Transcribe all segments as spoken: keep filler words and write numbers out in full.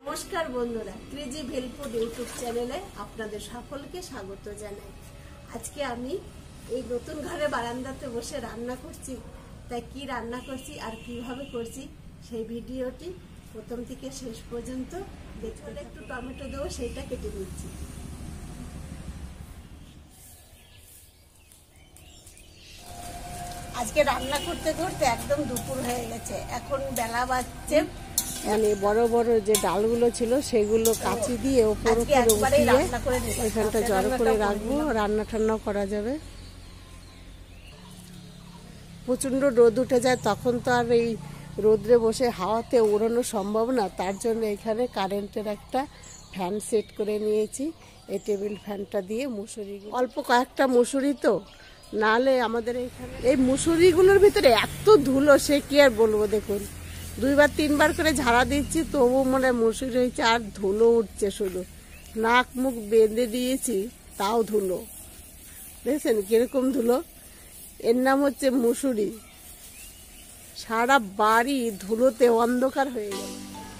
নমস্কার বন্ধুরা, crazy ভেলফুড YouTube চ্যানেলে আপনাদের সকলকে স্বাগত জানাই। আজকে আমি এই নতুন ঘরে বারান্দাতে বসে রান্না করছি। তাই কি রান্না করছি আর কিভাবে করছি সেই ভিডিওটি প্রথম থেকে শেষ পর্যন্ত দেখতে। একটু টমেটো দেবো, সেইটা কেটে দিচ্ছি। আজকে রান্না করতে করতে একদম দুপুর হয়ে গেছে। এখন বেলা বাজছে, মানে বড় বড় যে ডালগুলো ছিল সেগুলো কাঁচি দিয়ে ওপর উপরে উঠিয়ে এখানটা জড়ো করে রাখবো, রান্না ঠান্নাও করা যাবে। প্রচণ্ড রোদ উঠে যায়, তখন তো আর এই রোদ্রে বসে হাওয়াতে ওড়ানো সম্ভব না। তার জন্য এখানে কারেন্টের একটা ফ্যান সেট করে নিয়েছি। এই টেবিল ফ্যানটা দিয়ে মুসুরি, অল্প কয়েকটা মুসুরি তো, নাহলে আমাদের এইখানে এই মুসুরিগুলোর ভিতরে এত ধুলো, সে কি আর বলবো। দেখুন, দুইবার তিনবার করে ঝাড়া দিচ্ছি, তবু মানে মুসুরি হয়েছে আর ধুলো উঠছে শুধু। নাক মুখ বেঁধে দিয়েছি, তাও ধুলো। দেখছেন কিরকম ধুলো? এর নাম হচ্ছে মুসুরি। সারা বাড়ি ধুলোতে অন্ধকার হয়ে গেল।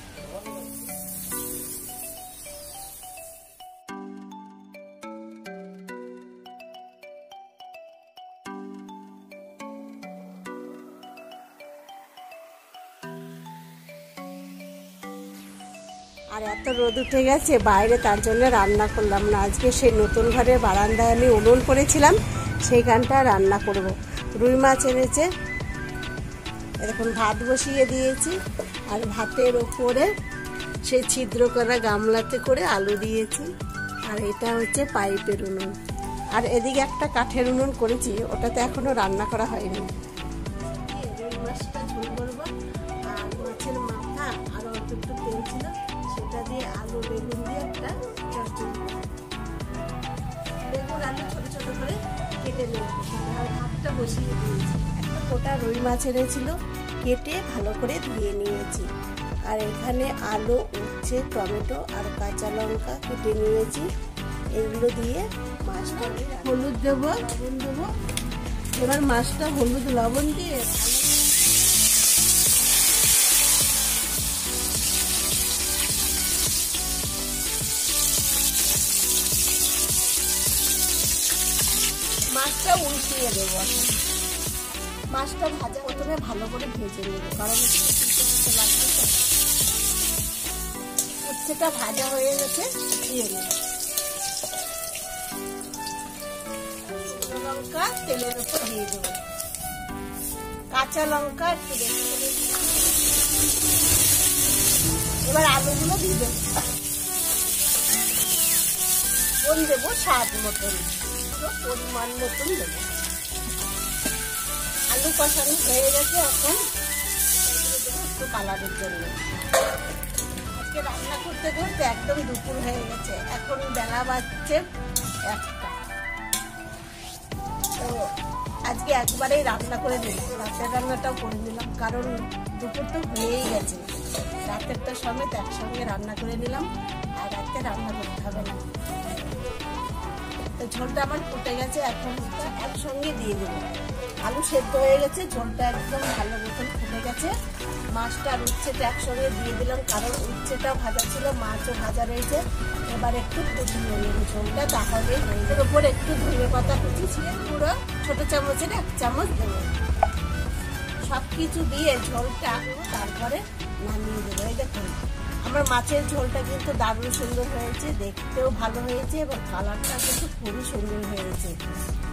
আর এত রোদ উঠে গেছে বাইরে, তার জন্য রান্না করলাম না। আজকে সেই নতুন ঘরের বারান্দায় আমি উনুন করেছিলাম, সেইখানটা রান্না করব। রুই মাছ এনেছে, এখন ভাত বসিয়ে দিয়েছি। আর ভাতের ওপরে সেই ছিদ্র করা গামলাতে করে আলু দিয়েছি। আর এটা হচ্ছে পাইপের উনুন। আর এদিকে একটা কাঠের উনুন করেছি, ওটাতে এখনো রান্না করা হয়নি। রুই মাছটা ঝোল করবো, আর মাছের মাথা আর অল্প একটু তেল ছিল, সেটা দিয়ে আলু বেগুন দিয়ে একটা চচ্চড়ি, বেগুন আলু ছোট ছোট করে কেটে নেব। আর ভাতটা বসিয়ে দিয়েছি। একটা গোটা রুই মাছ এনেছিল, কেটে ভালো করে ধুয়ে নিয়েছি। আর এখানে আলু, উচ্ছে, টমেটো আর কাঁচা লঙ্কা কেটে নিয়েছি। এগুলো দিয়ে মাছটা, হলুদ দেবো, লবণ দেবো। এবার মাছটা হলুদ লবণ দিয়ে মাছটা উল্টিয়ে দেবো। মাছটা ভাজা প্রথমে ভালো করে ভেজে নেব, কারণ লাগবে তো। উচ্ছেটা ভাজা হয়ে গেছে, দিয়ে নেব। লঙ্কা তেলের উপর দিয়ে দেবো, কাঁচা লঙ্কা একটু বেশি করে। এবার আলুগুলো দিয়ে দেবো, কোন দেবো স্বাদ মতন, পরিমাণ মতন দেবো। আলু কষানো হয়ে গেছে, এখন একটু কালারের জন্য। আজকে রান্না করতে করতে একদম দুপুর হয়ে গেছে। এখন বেলা বাজছে একটা। তো আজকে একবারেই রান্না করে নিলাম, রাতের রান্নাটাও করে নিলাম, কারণ দুপুর তো হয়েই গেছে। রাতেরটা সমেত একসঙ্গে রান্না করে নিলাম, আর রাতে রান্না করতে হবে না। তো ঝোলটা আমার ফুটে গেছে, এখন একসঙ্গে দিয়ে দেবো। আলু সেদ্ধ হয়ে গেছে, ঝোলটা একদম ভালো মতন ফুটে গেছে। মাছটা আর উচ্ছেটা একসঙ্গে দিয়ে দিলাম, কারণ উচ্ছেটাও ভাজা ছিল, মাছও ভাজা রয়েছে। এবার একটু ফুটিয়ে নেব ঝোলটা, তাহলে এর ওপর একটু ধনে পাতা কুচি ছিঁড়ে পুরো ছোট চামচের এক চামচ দেবো। সব কিছু দিয়ে ঝোলটা তারপরে নামিয়ে দেবো। এই দেখুন, আমার মাছের ঝোলটা কিন্তু দারুণ সুন্দর হয়েছে, দেখতেও ভালো হয়েছে এবং কালারটা কিন্তু খুবই সুন্দর হয়েছে।